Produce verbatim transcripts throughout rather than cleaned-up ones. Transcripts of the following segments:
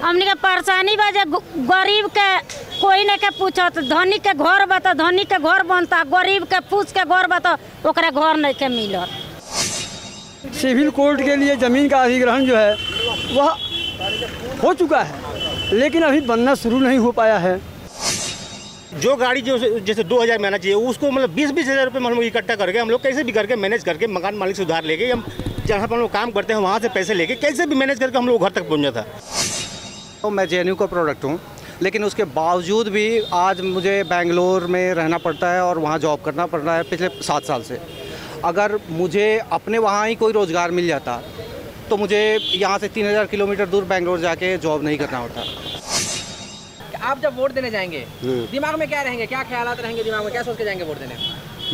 हमनी के परेशानी बा जे गरीब के कोई न के पूछत, धनी के घर बा तो धनी के घर बनता, गरीब के पूछ के घर बा तो ओकरा घर नहीं के मिलत। सिविल कोर्ट के लिए ज़मीन का अधिग्रहण जो है वह हो चुका है, लेकिन अभी बनना शुरू नहीं हो पाया है। जो गाड़ी जो जैसे दो हज़ार में आना चाहिए उसको मतलब बीस बीस हज़ार रुपये हम लोग इकट्ठा करके हम लोग कैसे भी करके मैनेज करके मकान मालिक से उधार लेके हम जहाँ पर हम लोग काम करते हैं वहाँ से पैसे लेके कैसे भी मैनेज करके हम लोग घर तक पहुँच जाता। तो मैं जे एन यू का प्रोडक्ट हूँ, लेकिन उसके बावजूद भी आज मुझे बेंगलोर में रहना पड़ता है और वहाँ जॉब करना पड़ रहा है पिछले सात साल से। अगर मुझे अपने वहाँ ही कोई रोज़गार मिल जाता तो मुझे यहाँ से तीन हज़ार किलोमीटर दूर बेंगलोर जाके जॉब नहीं करना होता। आप जब वोट देने जाएंगे दिमाग में क्या रहेंगे, क्या ख्यालात रहेंगे दिमाग में, क्या सोच के जाएंगे वोट देने?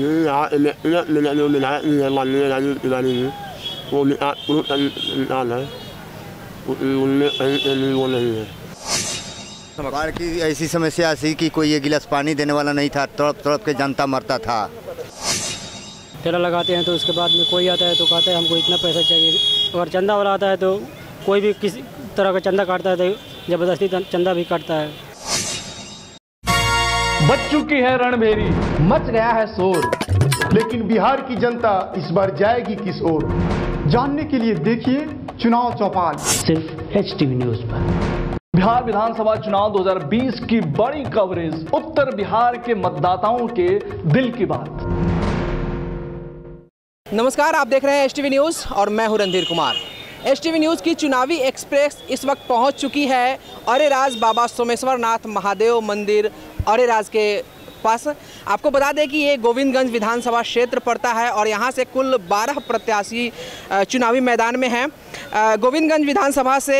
बाढ़ की ऐसी समस्या थी कि कोई एक गिलास पानी देने वाला नहीं था, तड़प तड़प के जनता मरता था। ठेला लगाते हैं तो उसके बाद में कोई आता है तो कहता है हमको इतना पैसा चाहिए, अगर चंदा वाला आता है तो कोई भी किसी तरह का चंदा काटता है तो ज़बरदस्ती चंदा भी काटता है। बच चुकी है रणभेरी, मच गया है शोर, लेकिन बिहार की जनता इस बार जाएगी किस ओर? जानने के लिए देखिए चुनाव चौपाल सिर्फ एच टी वी न्यूज पर। बिहार विधानसभा चुनाव दो हज़ार बीस की बड़ी कवरेज, उत्तर बिहार के मतदाताओं के दिल की बात। नमस्कार, आप देख रहे हैं एच टी वी न्यूज़ और मैं हूं Randhir Kumar. H T V news की चुनावी एक्सप्रेस इस वक्त पहुंच चुकी है अरेराज बाबा सोमेश्वर नाथ महादेव मंदिर अरेराज के पास। आपको बता दें कि ये गोविंदगंज विधानसभा क्षेत्र पड़ता है और यहाँ से कुल बारह प्रत्याशी चुनावी मैदान में हैं। गोविंदगंज विधानसभा से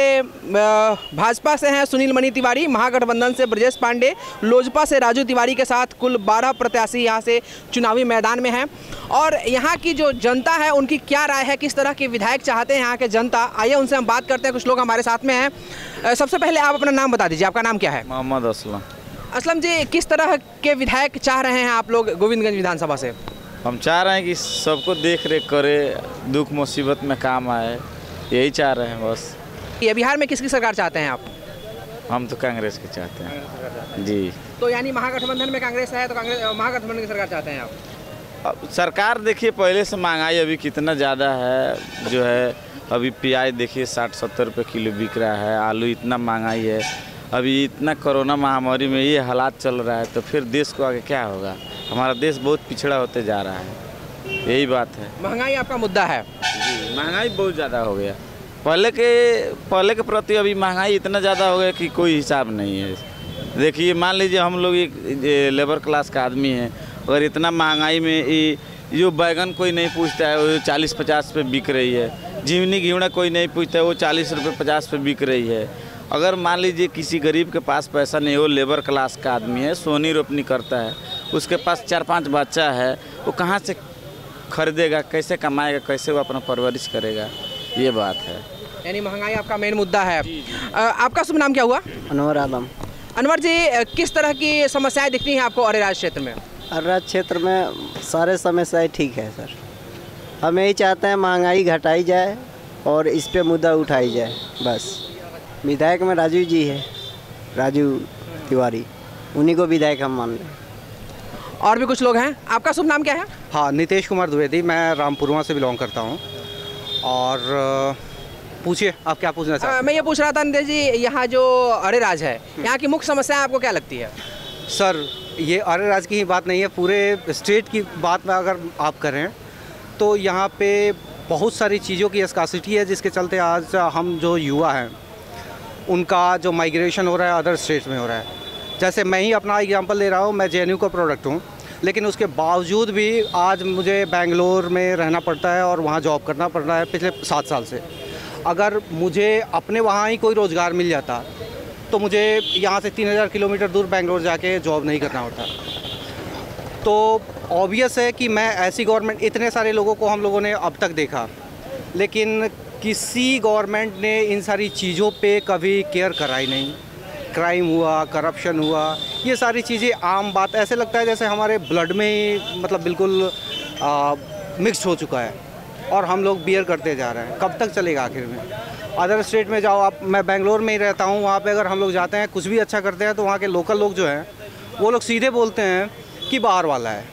भाजपा से हैं सुनील मणि तिवारी, महागठबंधन से ब्रजेश पांडे, लोजपा से राजू तिवारी के साथ कुल बारह प्रत्याशी यहाँ से चुनावी मैदान में हैं। और यहाँ की जो जनता है उनकी क्या राय है, किस तरह के विधायक चाहते हैं यहाँ के जनता, आइए उनसे हम बात करते हैं। कुछ लोग हमारे साथ में हैं। सबसे पहले आप अपना नाम बता दीजिए, आपका नाम क्या है? मोहम्मद असलम। असलम जी, किस तरह के विधायक चाह रहे हैं आप लोग गोविंदगंज विधानसभा से? हम चाह रहे हैं कि सबको देख रेख करे, दुख मुसीबत में काम आए, यही चाह रहे हैं बस। ये बिहार में किसकी सरकार चाहते हैं आप? हम तो कांग्रेस की चाहते हैं जी। तो यानी महागठबंधन में कांग्रेस है तो कांग्रेस महागठबंधन की सरकार चाहते हैं आप? अब सरकार देखिए, पहले से महंगाई अभी कितना ज़्यादा है जो है। अभी प्याज देखिए साठ सत्तर रुपये किलो बिक रहा है, आलू इतना महंगाई है, अभी इतना कोरोना महामारी में ये हालात चल रहा है, तो फिर देश को आगे क्या होगा? हमारा देश बहुत पिछड़ा होते जा रहा है, यही बात है। महंगाई आपका मुद्दा है? जी, महंगाई बहुत ज़्यादा हो गया। पहले के पहले के प्रति अभी महंगाई इतना ज़्यादा हो गया कि कोई हिसाब नहीं है। देखिए, मान लीजिए हम लोग एक लेबर क्लास का आदमी है, अगर इतना महंगाई में ये जो बैगन कोई नहीं पूछता है वो चालीस पचास पे बिक रही है, जीवनी घिवड़ा कोई नहीं पूछता है वो चालीस रुपये पचास पे बिक रही है। अगर मान लीजिए किसी गरीब के पास पैसा नहीं हो, लेबर क्लास का आदमी है, सोनी रोपनी करता है, उसके पास चार पांच बच्चा है, वो कहाँ से खरीदेगा, कैसे कमाएगा, कैसे वो अपना परवरिश करेगा, ये बात है। यानी महंगाई आपका मेन मुद्दा है। आ, आपका शुभ नाम क्या हुआ? अनवर आलम। अनवर जी, किस तरह की समस्याएं दिखती हैं आपको अरेराज क्षेत्र में? अरेराज क्षेत्र में सारे समस्याएं ठीक है सर। हम यही चाहते हैं महंगाई घटाई जाए और इस पे मुद्दा उठाई जाए बस। विधायक में राजू जी है, राजू तिवारी, उन्हीं को विधायक हम मान लें। और भी कुछ लोग हैं। आपका शुभ नाम क्या है? हाँ, नितेश कुमार द्विवेदी, मैं रामपुरवा से बिलोंग करता हूँ। और पूछिए आप क्या पूछना चाहते हैं? मैं ये पूछ रहा था नितेश जी, यहाँ जो अरेराज है यहाँ की मुख्य समस्या आपको क्या लगती है? सर, ये अरेराज की ही बात नहीं है, पूरे स्टेट की बात में अगर आप करें तो यहाँ पे बहुत सारी चीज़ों की स्कासिटी है, जिसके चलते आज हम जो युवा हैं उनका जो माइग्रेशन हो रहा है अदर स्टेट्स में हो रहा है। जैसे मैं ही अपना एग्जांपल ले रहा हूँ, मैं जे एन यू का प्रोडक्ट हूँ, लेकिन उसके बावजूद भी आज मुझे बेंगलोर में रहना पड़ता है और वहाँ जॉब करना पड़ रहा है पिछले सात साल से। अगर मुझे अपने वहाँ ही कोई रोज़गार मिल जाता तो मुझे यहाँ से तीन हज़ार किलोमीटर दूर बेंगलोर जाके जॉब नहीं करना होता। तो ऑब्वियस है कि मैं ऐसी गवर्नमेंट, इतने सारे लोगों को हम लोगों ने अब तक देखा, लेकिन किसी गवर्नमेंट ने इन सारी चीज़ों पे कभी केयर कराई नहीं। क्राइम हुआ, करप्शन हुआ, ये सारी चीज़ें आम बात, ऐसे लगता है जैसे हमारे ब्लड में ही मतलब बिल्कुल मिक्स हो चुका है और हम लोग बियर करते जा रहे हैं। कब तक चलेगा आखिर में? अदर स्टेट में जाओ आप, मैं बेंगलोर में ही रहता हूँ, वहाँ पे अगर हम लोग जाते हैं कुछ भी अच्छा करते हैं तो वहाँ के लोकल लोग जो हैं वो लोग सीधे बोलते हैं कि बाहर वाला है।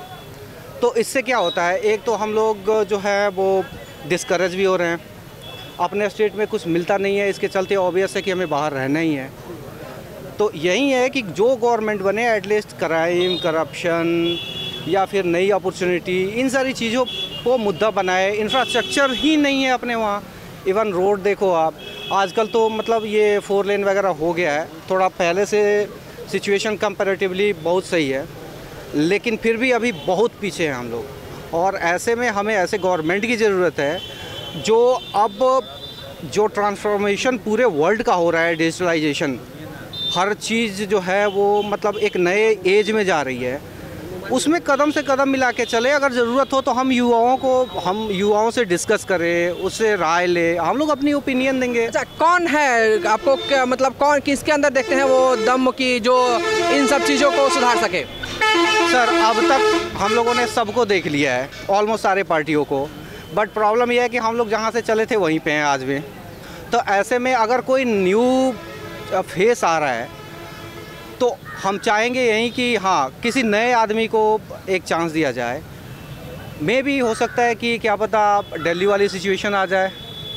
तो इससे क्या होता है, एक तो हम लोग जो है वो डिस्करेज भी हो रहे हैं, अपने स्टेट में कुछ मिलता नहीं है, इसके चलते ऑब्वियस है कि हमें बाहर रहना ही है। तो यही है कि जो गवर्नमेंट बने एटलीस्ट क्राइम, करप्शन या फिर नई अपॉर्चुनिटी, इन सारी चीज़ों को मुद्दा बनाए। इंफ्रास्ट्रक्चर ही नहीं है अपने वहाँ, इवन रोड देखो आप, आजकल तो मतलब ये फोर लेन वगैरह हो गया है, थोड़ा पहले से सिचुएशन कंपैरेटिवली बहुत सही है, लेकिन फिर भी अभी बहुत पीछे हैं हम लोग। और ऐसे में हमें ऐसे गवर्नमेंट की ज़रूरत है जो अब जो ट्रांसफॉर्मेशन पूरे वर्ल्ड का हो रहा है, डिजिटलाइजेशन, हर चीज़ जो है वो मतलब एक नए एज में जा रही है, उसमें कदम से कदम मिला के चले। अगर ज़रूरत हो तो हम युवाओं को हम युवाओं से डिस्कस करें, उससे राय ले, हम लोग अपनी ओपिनियन देंगे। अच्छा, कौन है आपको क्या मतलब कौन किसके अंदर देखते हैं वो दम की जो इन सब चीज़ों को सुधार सके? सर अब तक हम लोगों ने सबको देख लिया है, ऑलमोस्ट सारे पार्टियों को, बट प्रॉब्लम यह है कि हम लोग जहाँ से चले थे वहीं पे हैं आज भी। तो ऐसे में अगर कोई न्यू फेस आ रहा है तो हम चाहेंगे यहीं कि हाँ किसी नए आदमी को एक चांस दिया जाए। मे भी हो सकता है कि क्या पता दिल्ली वाली सिचुएशन आ जाए,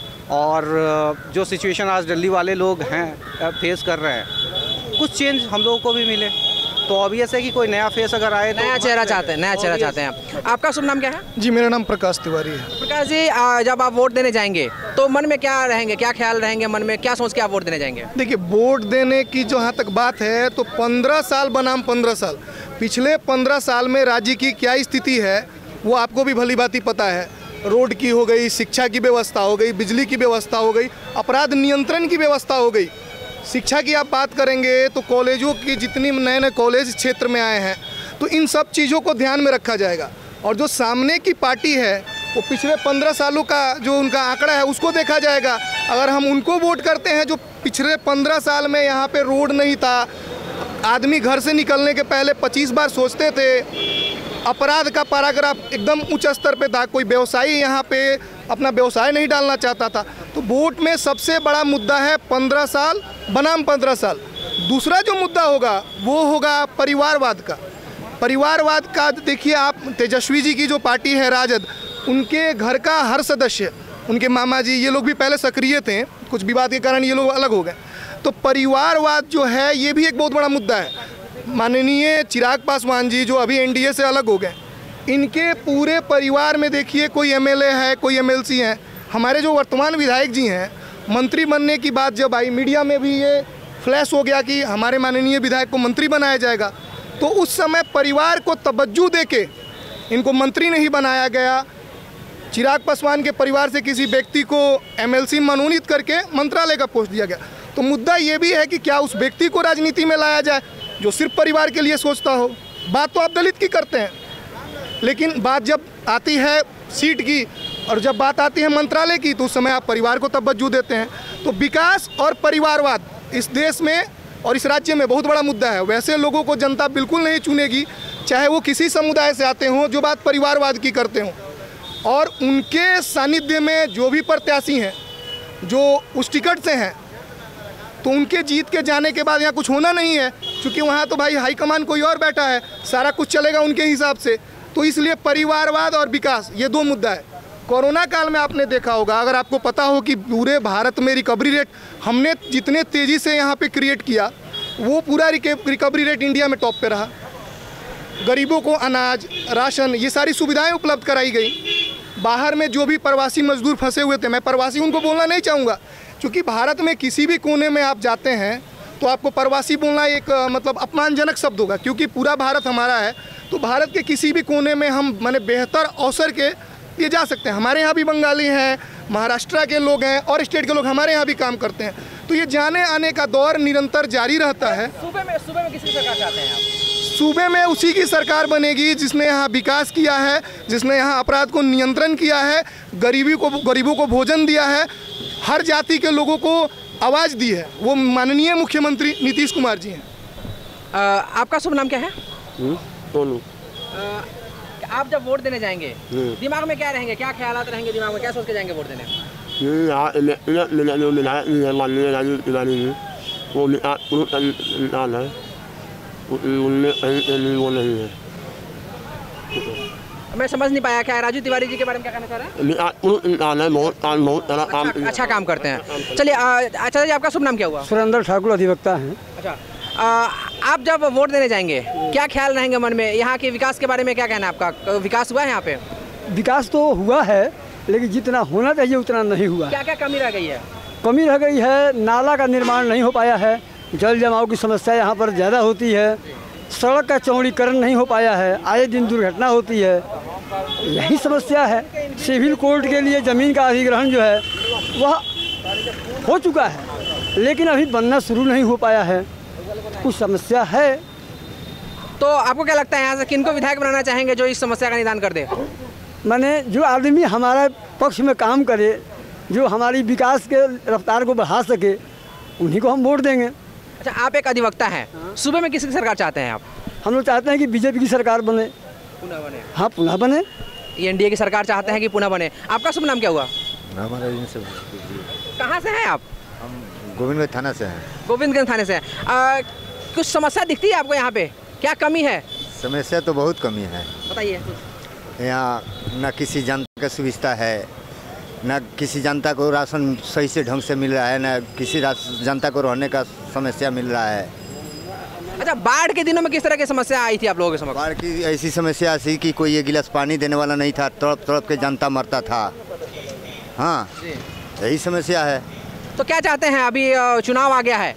और जो सिचुएशन आज दिल्ली वाले लोग हैं फेस कर रहे हैं, कुछ चेंज हम लोगों को भी मिले। तो ऑब्वियस है कि कोई नया फेस अगर आए, नया तो चेहरा चाहते हैं, नया चेहरा चाहते हैं। आपका शुभ नाम क्या है? जी मेरा नाम प्रकाश तिवारी है। प्रकाश जी, आ, जब आप वोट देने जाएंगे तो मन में क्या रहेंगे, क्या ख्याल रहेंगे, मन में क्या सोच के आप वोट देने जाएंगे? देखिए, वोट देने की जहाँ तक बात है तो पंद्रह साल बनाम पंद्रह साल, पिछले पंद्रह साल में राज्य की क्या स्थिति है वो आपको भी भली भांति पता है। रोड की हो गई, शिक्षा की व्यवस्था हो गई, बिजली की व्यवस्था हो गई, अपराध नियंत्रण की व्यवस्था हो गई। शिक्षा की आप बात करेंगे तो कॉलेजों की जितनी नए नए कॉलेज क्षेत्र में आए हैं तो इन सब चीज़ों को ध्यान में रखा जाएगा। और जो सामने की पार्टी है वो पिछले पंद्रह सालों का जो उनका आंकड़ा है उसको देखा जाएगा। अगर हम उनको वोट करते हैं जो पिछले पंद्रह साल में यहाँ पे रोड नहीं था, आदमी घर से निकलने के पहले पच्चीस बार सोचते थे, अपराध का पैराग्राफ एकदम उच्च स्तर पे था, कोई व्यवसायी यहाँ पे अपना व्यवसाय नहीं डालना चाहता था। तो वोट में सबसे बड़ा मुद्दा है पंद्रह साल बनाम पंद्रह साल। दूसरा जो मुद्दा होगा वो होगा परिवारवाद का। परिवारवाद का देखिए आप, तेजस्वी जी की जो पार्टी है राजद, उनके घर का हर सदस्य, उनके मामा जी, ये लोग भी पहले सक्रिय थे, कुछ विवाद के कारण ये लोग अलग हो गए। तो परिवारवाद जो है ये भी एक बहुत बड़ा मुद्दा है। माननीय चिराग पासवान जी जो अभी एनडीए से अलग हो गए, इनके पूरे परिवार में देखिए कोई एमएलए है, कोई एमएलसी है। हमारे जो वर्तमान विधायक जी हैं, मंत्री बनने की बात जब आई, मीडिया में भी ये फ्लैश हो गया कि हमारे माननीय विधायक को मंत्री बनाया जाएगा, तो उस समय परिवार को तवज्जो देके इनको मंत्री नहीं बनाया गया। चिराग पासवान के परिवार से किसी व्यक्ति को एमएलसी मनोनीत करके मंत्रालय का पोस्ट दिया गया। तो मुद्दा ये भी है कि क्या उस व्यक्ति को राजनीति में लाया जाए जो सिर्फ परिवार के लिए सोचता हो। बात तो आप दलित की करते हैं, लेकिन बात जब आती है सीट की और जब बात आती है मंत्रालय की तो उस समय आप परिवार को तवज्जो देते हैं। तो विकास और परिवारवाद इस देश में और इस राज्य में बहुत बड़ा मुद्दा है। वैसे लोगों को जनता बिल्कुल नहीं चुनेगी, चाहे वो किसी समुदाय से आते हों, जो बात परिवारवाद की करते हों। और उनके सानिध्य में जो भी प्रत्याशी हैं जो उस टिकट से हैं, तो उनके जीत के जाने के बाद यहाँ कुछ होना नहीं है, क्योंकि वहाँ तो भाई हाईकमान कोई और बैठा है, सारा कुछ चलेगा उनके हिसाब से। तो इसलिए परिवारवाद और विकास ये दो मुद्दा है। कोरोना काल में आपने देखा होगा, अगर आपको पता हो कि पूरे भारत में रिकवरी रेट हमने जितने तेज़ी से यहाँ पे क्रिएट किया, वो पूरा रिकवरी रेट इंडिया में टॉप पे रहा। गरीबों को अनाज, राशन, ये सारी सुविधाएं उपलब्ध कराई गई। बाहर में जो भी प्रवासी मजदूर फंसे हुए थे, मैं प्रवासी उनको बोलना नहीं चाहूँगा, क्योंकि भारत में किसी भी कोने में आप जाते हैं तो आपको प्रवासी बोलना एक मतलब अपमानजनक शब्द होगा, क्योंकि पूरा भारत हमारा है। तो भारत के किसी भी कोने में हम माने बेहतर अवसर के ये जा सकते हैं। हमारे यहाँ भी बंगाली हैं, महाराष्ट्र के लोग हैं और स्टेट के लोग हमारे यहाँ भी काम करते हैं। तो ये जाने आने का दौर निरंतर जारी रहता है। सूबे में सूबे में किसकी सरकार चाहते हैं आप? सूबे में उसी की सरकार बनेगी जिसने यहाँ विकास किया है, जिसने यहाँ अपराध को नियंत्रण किया है, गरीबी को गरीबों को भोजन दिया है, हर जाति के लोगों को आवाज़ दी है। वो माननीय मुख्यमंत्री नीतीश कुमार जी हैं। आपका शुभ नाम क्या है? टोनू। आप जब वोट देने जाएंगे दिमाग में क्या रहेंगे, क्या ख्यालात रहेंगे दिमाग में, क्या सोच के जाएंगे वोट देने? यहाँ जो विधायक है माननीय राजीव तिवारी जी, वो इंसान है, उनमें कहीं कहीं वो नहीं है। मैं समझ नहीं पाया, क्या राजू तिवारी जी के बारे में क्या कहना चाह रहे हैं? इंसान है, बहुत काम बहुत सारा काम अच्छा, अच्छा काम करते हैं। चलिए, अच्छा जी, आपका शुभ नाम क्या हुआ? सुरेंद्र ठाकुर, अधिवक्ता हैं। अच्छा, आ, आप जब वोट देने जाएंगे क्या ख्याल रहेंगे मन में? यहाँ के विकास के बारे में क्या कहना है आपका? विकास हुआ है यहाँ पे? विकास तो हुआ है, लेकिन जितना होना चाहिए उतना नहीं हुआ। क्या क्या कमी रह गई है? कमी रह गई है, नाला का निर्माण नहीं हो पाया है, जल जमाव की समस्या यहाँ पर ज़्यादा होती है, सड़क का चौड़ीकरण नहीं हो पाया है, आए दिन दुर्घटना होती है, यही समस्या है। सिविल कोर्ट के लिए ज़मीन का अधिग्रहण जो है वह हो चुका है, लेकिन अभी बनना शुरू नहीं हो पाया है, कुछ समस्या है। तो आपको क्या लगता है यहाँ से किनको विधायक बनाना चाहेंगे जो इस समस्या का निदान कर दे? मैंने जो आदमी हमारा पक्ष में काम करे, जो हमारी विकास के रफ्तार को बढ़ा सके, उन्हीं को हम वोट देंगे। अच्छा, आप एक अधिवक्ता हैं, सूबे में किसकी सरकार चाहते हैं आप? हम लोग चाहते हैं कि बीजेपी की सरकार बने। पुनः बने? हाँ, पुनः बने। एनडीए की सरकार चाहते हैं कि पुनः बने। आपका शुभ नाम क्या हुआ? हमारा कहाँ से हैं आप? हम गोविंदगंज थाना से हैं। गोविंदगंज थाने से। आ, कुछ समस्या दिखती है आपको यहाँ पे? क्या कमी है? समस्या तो बहुत कमी है। बताइए। यहाँ न किसी जनता का सुविधा है, न किसी जनता को राशन सही से ढंग से मिल रहा है, न किसी जनता को रहने का समस्या मिल रहा है। अच्छा, बाढ़ के दिनों में किस तरह की समस्या आई थी आप लोगों के समक्ष? बाढ़ की ऐसी समस्या थी कि कोई एक गिलास पानी देने वाला नहीं था, तड़प तड़प के जनता मरता था। हाँ, यही समस्या है। तो क्या चाहते हैं? अभी चुनाव आ गया है,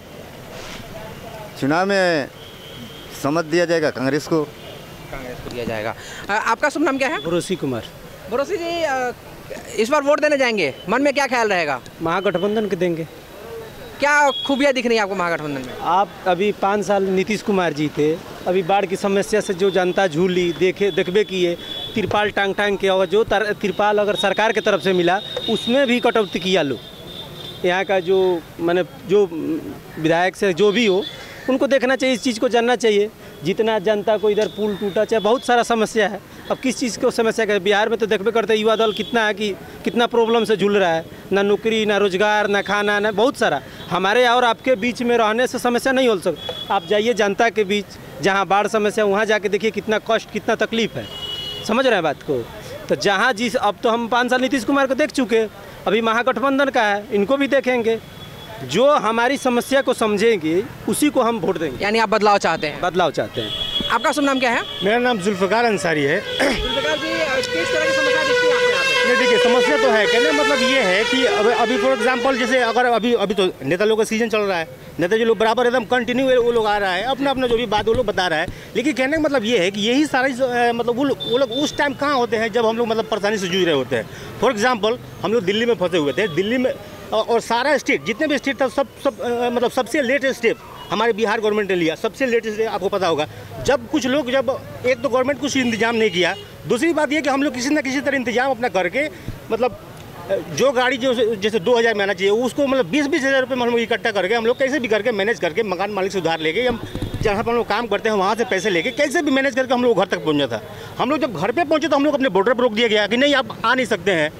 चुनाव में समझ दिया जाएगा कांग्रेस को। कांग्रेस को दिया जाएगा। आपका शुभ नाम क्या है? भरोसी कुमार। भरोसी जी, इस बार वोट देने जाएंगे, मन में क्या ख्याल रहेगा? महागठबंधन के देंगे। क्या खूबियाँ दिख रही है आपको महागठबंधन में? आप अभी पाँच साल नीतीश कुमार जी थे, अभी बाढ़ की समस्या से जो जनता झूली देखे देखबे किए, तिरपाल टांग टांग के, और जो तिरपाल अगर सरकार के तरफ से मिला उसमें भी कटौती किया लोग। यहाँ का जो मैंने जो विधायक से जो भी हो, उनको देखना चाहिए, इस चीज़ को जानना चाहिए। जितना जनता को इधर पुल टूटा, चाहे बहुत सारा समस्या है। अब किस चीज़ को समस्या है? बिहार में तो देखबे करते युवा दल कितना है कि कितना प्रॉब्लम से झूल रहा है, ना नौकरी, ना रोजगार, ना खाना, ना बहुत सारा। हमारे और आपके बीच में रहने से समस्या नहीं हो सकती। आप जाइए जनता के बीच, जहाँ बाढ़ समस्या, वहाँ जाके देखिए कितना कष्ट, कितना तकलीफ है। समझ रहे हैं बात को? तो जहाँ जिस, अब तो हम पाँच साल नीतीश कुमार को देख चुके, अभी महागठबंधन का है, इनको भी देखेंगे। जो हमारी समस्या को समझेंगे उसी को हम वोट देंगे। यानी आप बदलाव चाहते हैं? बदलाव चाहते हैं। आपका शुभ नाम क्या है? मेरा नाम जुल्फ़िकार अंसारी है। जुल्फ़िकार जी, किस तरह की समस्या दिखती है आपको यहाँ पे? नहीं, देखिए समस्या तो है, कहने मतलब ये है कि अब अभी फॉर एग्जांपल जैसे अगर अभी अभी तो नेता लोग का सीजन चल रहा है, नेता जी लोग बराबर एकदम कंटिन्यू वो लोग आ रहा है, अपना अपना जो भी बात वो लोग बता रहा है। लेकिन कहने का मतलब ये है कि यही सारे मतलब वो वो लोग उस टाइम कहाँ होते हैं जब हम लोग मतलब परेशानी से जूझ रहे होते हैं। फॉर एग्जाम्पल हम लोग दिल्ली में फंसे हुए थे, दिल्ली में और सारा स्टेट जितने भी स्टेट था सब सब आ, मतलब सबसे लेटेस्ट स्टेप हमारे बिहार गवर्नमेंट ने लिया। सबसे लेटेस्ट आपको पता होगा, जब कुछ लोग जब एक तो गवर्नमेंट कुछ इंतजाम नहीं किया, दूसरी बात ये कि हम लोग किसी न किसी तरह इंतजाम अपना करके मतलब जो गाड़ी जो जैसे दो हज़ार में आना चाहिए उसको मतलब बीस बीस हज़ार रुपये में हम लोग इकट्ठा करके हम लोग कैसे भी करके मैनेज करके मकान मालिक से उधार लेके हम जहाँ पर हम लोग काम करते हैं वहाँ से पैसे लेके कैसे भी मैनेज करके हम लोग घर तक पहुँचा था। हम लोग जब घर पर पहुँचे तो हम लोग अपने बॉर्डर पर रोक दिया गया कि नहीं आप आ नहीं सकते हैं।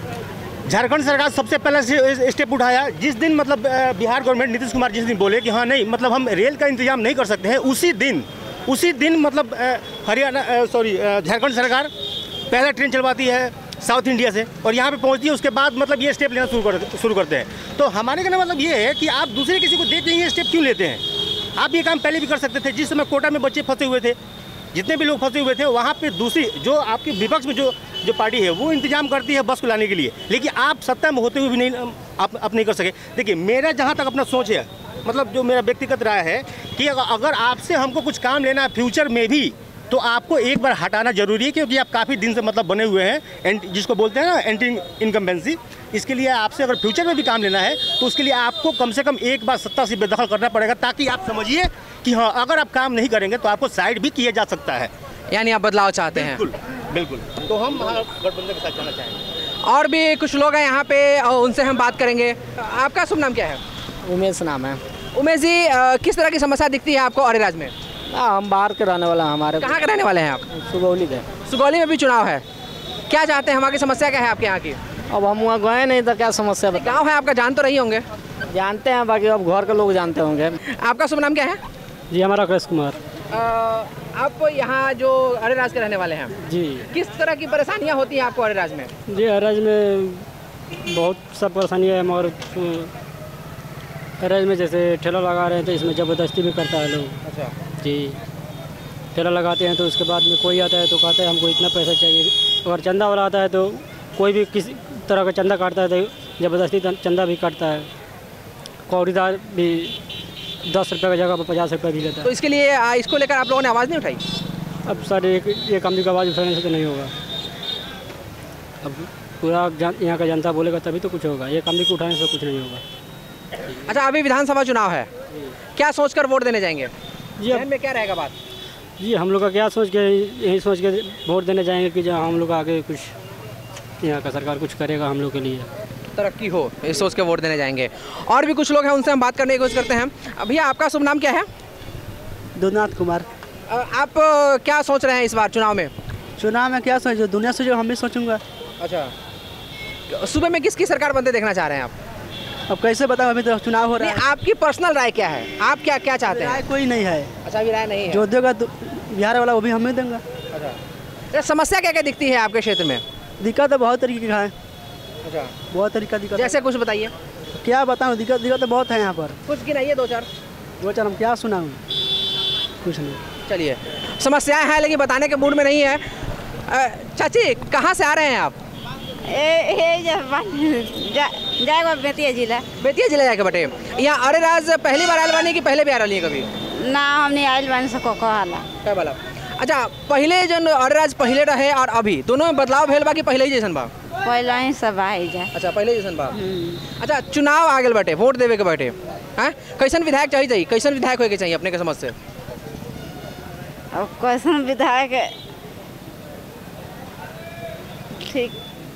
झारखंड सरकार सबसे पहला स्टेप उठाया जिस दिन मतलब बिहार गवर्नमेंट नीतीश कुमार जिस दिन बोले कि हाँ नहीं मतलब हम रेल का इंतजाम नहीं कर सकते हैं, उसी दिन उसी दिन मतलब हरियाणा सॉरी झारखंड सरकार पहला ट्रेन चलवाती है साउथ इंडिया से और यहाँ पे पहुँचती है। उसके बाद मतलब ये स्टेप लेना शुरू कर शुरू करते हैं। तो हमारे कहने मतलब ये है कि आप दूसरे किसी को देख के ये स्टेप क्यों लेते हैं? आप ये काम पहले भी कर सकते थे। जिस समय कोटा में बच्चे फंसे हुए थे, जितने भी लोग फंसे हुए थे, वहाँ पे दूसरी जो आपकी विपक्ष में जो जो पार्टी है वो इंतजाम करती है बस को लाने के लिए, लेकिन आप सत्ता में होते हुए भी नहीं आप, आप नहीं कर सके। देखिए मेरा जहाँ तक अपना सोच है, मतलब जो मेरा व्यक्तिगत राय है कि अगर आपसे हमको कुछ काम लेना है फ्यूचर में भी तो आपको एक बार हटाना जरूरी है, क्योंकि आप काफ़ी दिन से मतलब बने हुए हैं, जिसको बोलते हैं ना एंटी इनकम्बेंसी। इसके लिए आपसे अगर फ्यूचर में भी काम लेना है तो उसके लिए आपको कम से कम एक बार सत्ता से बेदखल करना पड़ेगा, ताकि आप समझिए कि हाँ अगर आप काम नहीं करेंगे तो आपको साइड भी किया जा सकता है। यानी आप बदलाव चाहते हैं? बिल्कुल बिल्कुल। तो हम गठबंधन के साथ जाना चाहेंगे। और भी कुछ लोग हैं यहाँ पे, उनसे हम बात करेंगे। आपका शुभ नाम क्या है? उमेश नाम है। उमेश जी, किस तरह की समस्या दिखती है आपको अरेराज में? आ, हम बाहर के रहने वाले हैं। हमारे कहाँ के रहने वाले हैं आप? सुगौली के। सुगौली में भी चुनाव है, क्या चाहते हैं? हमारी समस्या क्या है आपके यहाँ की? अब हम वहाँ गए नहीं तो क्या समस्या बता। गाँव है आपका, जान तो रही होंगे? जानते हैं, बाकी अब घर के लोग जानते होंगे। आपका शुभ नाम क्या है? जी हमारा कृष्ण कुमार। आप यहाँ जो अरेराज के रहने वाले हैं जी, किस तरह की परेशानियाँ होती हैं आपको अरेराज में? जी अरेराज में बहुत सब परेशानियाँ है, मगर अरेराज में जैसे ठेला लगा रहे हैं तो इसमें ज़बरदस्ती भी करता है लोग। अच्छा जी, ठेला लगाते हैं तो उसके बाद में कोई आता है तो कहता है हमको इतना पैसा चाहिए। अगर चंदा वाला आता है तो कोई भी किसी तरह का चंदा काटता है तो ज़बरदस्ती चंदा भी काटता है। कौड़ीदार भी दस रुपये की जगह पर पचास रुपये भी लेता है। तो इसके लिए आ, इसको लेकर आप लोगों ने आवाज़ नहीं उठाई? अब सर एक एक आदमी का आवाज़ उठाने से तो नहीं होगा। अब पूरा यहाँ का जनता बोलेगा तभी तो कुछ होगा, एक आदमी को उठाने से कुछ नहीं होगा। अच्छा, अभी विधानसभा चुनाव है, क्या सोचकर वोट देने जाएंगे? जी में क्या रहेगा बात? जी हम लोग का क्या सोच के यही सोच के वोट देने जाएंगे कि जहाँ हम लोग आगे कुछ यहाँ का सरकार कुछ करेगा हम लोग के लिए, तरक्की हो, इस सोच के वोट देने जाएंगे। और भी कुछ लोग हैं, उनसे हम बात करने की कोशिश करते हैं। भैया आपका शुभ नाम क्या है? दुनाथ कुमार। आप क्या सोच रहे हैं इस बार चुनाव में? चुनाव में क्या सोचो, दुनिया सोचो, हम भी सोचूंगा। अच्छा, सुबह में किसकी सरकार बनते देखना चाह रहे हैं आप? अब कैसे बताओ, अभी तो चुनाव हो रहा है। आपकी पर्सनल राय क्या है, आप क्या क्या चाहते हैं? राय कोई नहीं है। अच्छा, अभी राय नहीं है। जो देगा बिहार वाला वो भी हमें देंगे। अच्छा, समस्या क्या क्या दिखती है आपके क्षेत्र में? दिक्कत तो बहुत तरीके का है। अच्छा, बहुत तरीका दिक्कत। जैसे कुछ बताइए। क्या बताऊँ, दिक्कत दिक्कत तो बहुत है यहाँ पर। कुछ गिनाइए, दो चार। दो चार हम क्या सुनाऊँ, कुछ नहीं। चलिए, समस्याएं हैं लेकिन बताने के मूड में नहीं है। चाची कहाँ से आ रहे हैं आप? जाएगा बेतिया जिला। बेतिया जिला जाके बटे। यहाँ अरेराज पहली बार आयल बानी कि पहले भी आ रही है कभी? ना हमने आयल बानी से को कहला। क्या बोला? अच्छा, पहले जो अरेराज पहले रहे और अभी दोनों में बदलाव भेल बा कि पहले ही जैसन बा? पहले ही सब आई जा। अच्छा, पहले जैसन बा। अच्छा, चुनाव आ गए बटे, वोट देवे के बटे, हैं कैसन विधायक चाहिए चाहिए कैसन विधायक होके चाहिए अपने के समझ से? अब कैसन विधायक ठीक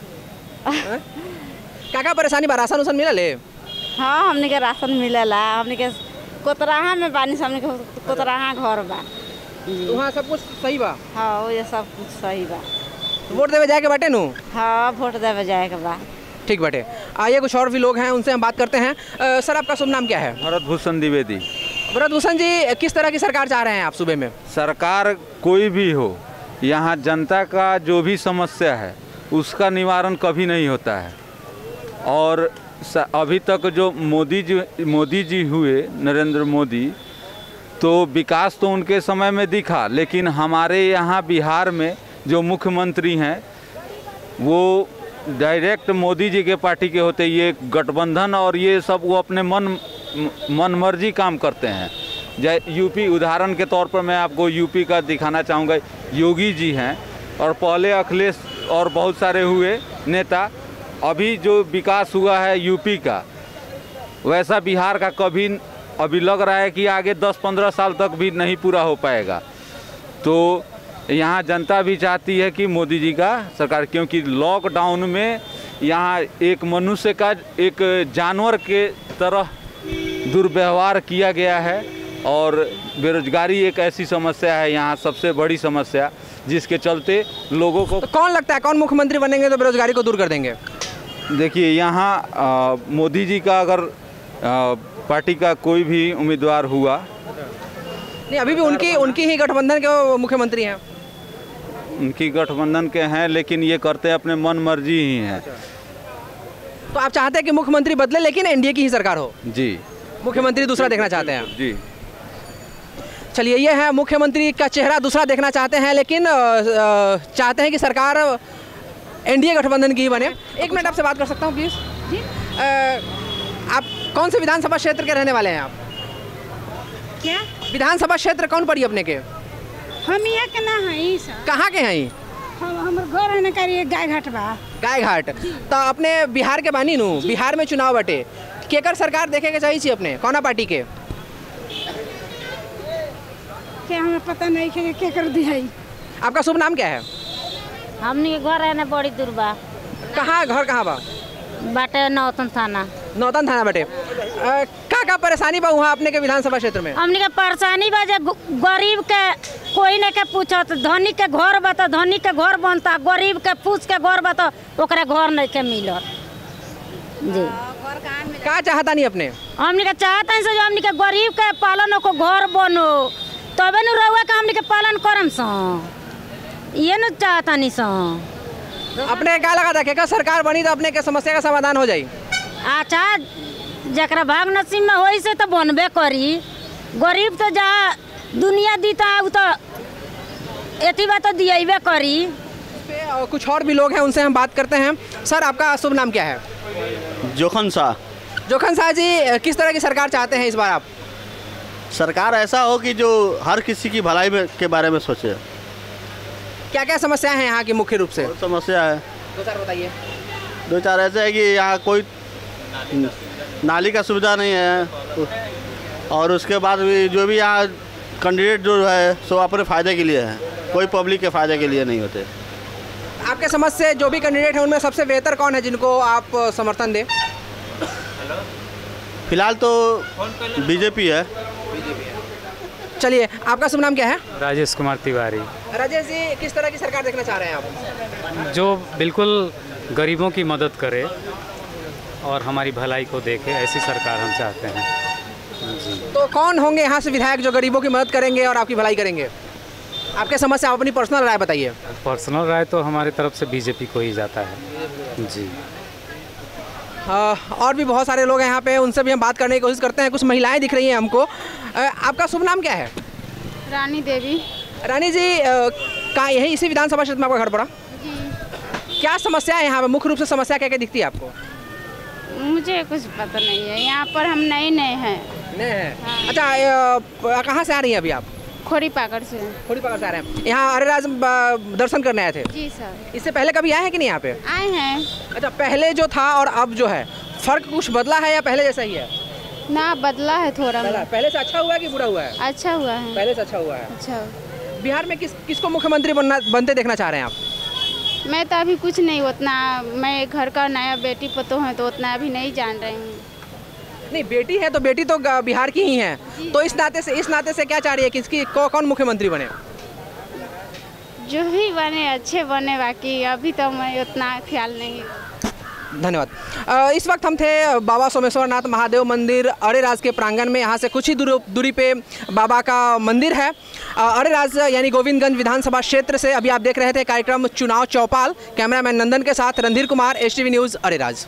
क्या क्या परेशानी बा? राशन उसन मिलल है? हाँ, हमने के राशन मिलेला। हमने के कोतराहा में बानी, हमने के कोतराहा घर बा। वहाँ सब कुछ सही बा? हाँ, वो ये सब कुछ सही बा। वोट देवे जाए के बाटे नु? हाँ, वोट देवे जाए के बा। ठीक बाटे। आइए कुछ और भी लोग हैं, उनसे हम बात करते हैं। आ, सर आपका शुभ नाम क्या है? भरत भूषण द्विवेदी। भरत भूषण जी, किस तरह की सरकार चाह रहे हैं आप सूबे में? सरकार कोई भी हो, यहाँ जनता का जो भी समस्या है उसका निवारण कभी नहीं होता है। और अभी तक जो मोदी जी मोदी जी हुए, नरेंद्र मोदी, तो विकास तो उनके समय में दिखा, लेकिन हमारे यहाँ बिहार में जो मुख्यमंत्री हैं वो डायरेक्ट मोदी जी के पार्टी के होते। ये गठबंधन और ये सब वो अपने मन मन मर्जी काम करते हैं। जैसे यूपी उदाहरण के तौर पर मैं आपको यूपी का दिखाना चाहूँगा। योगी जी हैं और पहले अखिलेश और बहुत सारे हुए नेता। अभी जो विकास हुआ है यूपी का, वैसा बिहार का कभी अभी लग रहा है कि आगे दस पंद्रह साल तक भी नहीं पूरा हो पाएगा। तो यहाँ जनता भी चाहती है कि मोदी जी का सरकार, क्योंकि लॉकडाउन में यहाँ एक मनुष्य का एक जानवर के तरह दुर्व्यवहार किया गया है। और बेरोजगारी एक ऐसी समस्या है यहाँ, सबसे बड़ी समस्या, जिसके चलते लोगों को। तो कौन लगता है कौन मुख्यमंत्री बनेंगे तो बेरोजगारी को दूर कर देंगे? देखिए, यहाँ मोदी जी का अगर आ, पार्टी का कोई भी उम्मीदवार हुआ, नहीं अभी भी उनकी उनकी ही गठबंधन के वो मुख्यमंत्री हैं। उनकी गठबंधन के हैं, लेकिन ये करते अपने मन मर्जी ही हैं। तो आप चाहते हैं कि मुख्यमंत्री बदले लेकिन एनडीए की ही सरकार हो? जी, मुख्यमंत्री दूसरा देखना चाहते हैं? जी। चलिए, ये है मुख्यमंत्री का चेहरा दूसरा देखना चाहते हैं, लेकिन चाहते हैं कि सरकार एनडीए गठबंधन की ही बने। एक मिनट आपसे बात कर सकता हूँ प्लीज़? जी। आप कौन से विधानसभा क्षेत्र के रहने वाले हैं आप? क्या विधानसभा क्षेत्र कौन पड़ी अपने के? हम यहाँ के ना हैं। कहाँ के हैं? हम हमारे घर है ना करिए गाय घाट बा। गाय घाट तो अपने बिहार के बानी नू? बिहार में चुनाव बटे, केकर सरकार देखे के चाहिए अपने, कौना पार्टी के? क्या हमें पता नहीं कि क्या कर दिया। आपका शुभ नाम क्या है? हमने घर है ना बड़ी दूर बा। कहाँ घर कहाँ बा? बाटे नौतन थाना। नौतन थाना बटे। का का परेशानी बा वहाँ अपने के विधानसभा क्षेत्र में? हमने के परेशानी बा जे गरीब के कोई नहीं के पूछत, धनी के घर बा तो धनी के घर बनता, गरीब के पूछ के घर बा तो ओकरा घर नहीं के मिलत जी। का चाहता नहीं अपने? हमने के चाहता है जो हमने के गरीब के पालन को घर बनो तबे न रहुआ के हमने के पालन करम सा, ये न चाहता नहीं सा। अपने क्या लगा था कि सरकार बनी तो अपने के समस्या का समाधान हो जाए? अच्छा जकरा भाग नसीब में होई से तो बनबे करी, गरीब तो जहाँ दुनिया दीता है तो एती बात तो दिएबे करी। और कुछ और भी लोग हैं उनसे हम बात करते हैं। सर आपका शुभ नाम क्या है? जोखन शाह। जोखन शाह जी, किस तरह की सरकार चाहते हैं इस बार आप? सरकार ऐसा हो कि जो हर किसी की भलाई में के बारे में सोचे। क्या क्या समस्याएं हैं यहाँ की मुख्य रूप से? समस्या है दो चार बताइए। दो चार ऐसे है कि यहाँ कोई नाली का सुविधा नहीं है, और उसके बाद भी जो भी यहाँ कैंडिडेट जो है सो अपने फ़ायदे के लिए है, कोई पब्लिक के फ़ायदे के लिए नहीं होते। आपके समझ से जो भी कैंडिडेट है उनमें सबसे बेहतर कौन है जिनको आप समर्थन दें? फिलहाल तो बीजेपी है। चलिए, आपका शुभ नाम क्या है? राजेश कुमार तिवारी। राजेश जी, किस तरह की सरकार देखना चाह रहे हैं आप? जो बिल्कुल गरीबों की मदद करे और हमारी भलाई को देखे, ऐसी सरकार हम चाहते हैं जी। तो कौन होंगे यहाँ से विधायक जो गरीबों की मदद करेंगे और आपकी भलाई करेंगे? आपके समझ से आप अपनी पर्सनल राय बताइए। पर्सनल राय तो हमारी तरफ से बीजेपी को ही जाता है जी। आ, और भी बहुत सारे लोग हैं यहाँ पे, उनसे भी हम बात करने की कोशिश करते हैं। कुछ महिलाएं दिख रही हैं हमको। आ, आपका शुभ नाम क्या है? रानी देवी। रानी जी, कहाँ यही इसी विधानसभा क्षेत्र में आपका घर पड़ा? जी। क्या समस्या है यहाँ पे? मुख्य रूप से समस्या क्या क्या दिखती है आपको? मुझे कुछ पता नहीं है, यहाँ पर हम नए नए हैं। नए हैं? हाँ। अच्छा, कहाँ से आ रही हैं अभी आप? खोड़ी पाकड़ से। खोड़ी पाकड़ से आ रहे हैं। यहाँ अरेराज दर्शन करने आए थे? जी सर। इससे पहले कभी आए हैं कि नहीं यहाँ पे? आए हैं। अच्छा, पहले जो था और अब जो है फर्क कुछ बदला है या पहले जैसा ही है? ना, बदला है थोड़ा। पहले से अच्छा हुआ है कि बुरा हुआ है? अच्छा हुआ है। पहले से अच्छा हुआ है। अच्छा। बिहार में किस किसको मुख्यमंत्री बनना बनते देखना चाह रहे हैं आप? मैं तो अभी कुछ नहीं, उतना मैं घर का नया बेटी पतो है तो उतना अभी नहीं जान रही हूँ। नहीं, बेटी है तो बेटी तो बिहार की ही है, तो इस नाते से इस नाते से क्या चाह रही है कि इसकी कौन मुख्यमंत्री बने? जो भी बने अच्छे बने, बाकी अभी तो मैं उतना ख्याल नहीं। धन्यवाद। इस वक्त हम थे बाबा सोमेश्वर नाथ महादेव मंदिर अरेराज के प्रांगण में। यहाँ से कुछ ही दूर दूरी पे बाबा का मंदिर है। अरेराज यानी गोविंदगंज विधानसभा क्षेत्र से अभी आप देख रहे थे कार्यक्रम चुनाव चौपाल। कैमरामैन नंदन के साथ Randhir Kumar, S T V news Areraj.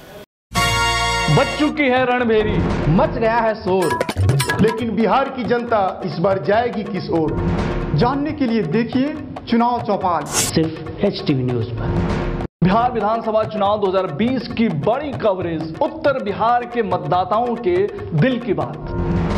बच चुकी है रणभेरी, मच गया है शोर, लेकिन बिहार की जनता इस बार जाएगी किस ओर? जानने के लिए देखिए चुनाव चौपाल सिर्फ एच टी वी न्यूज़ पर। बिहार विधानसभा चुनाव दो हज़ार बीस की बड़ी कवरेज, उत्तर बिहार के मतदाताओं के दिल की बात।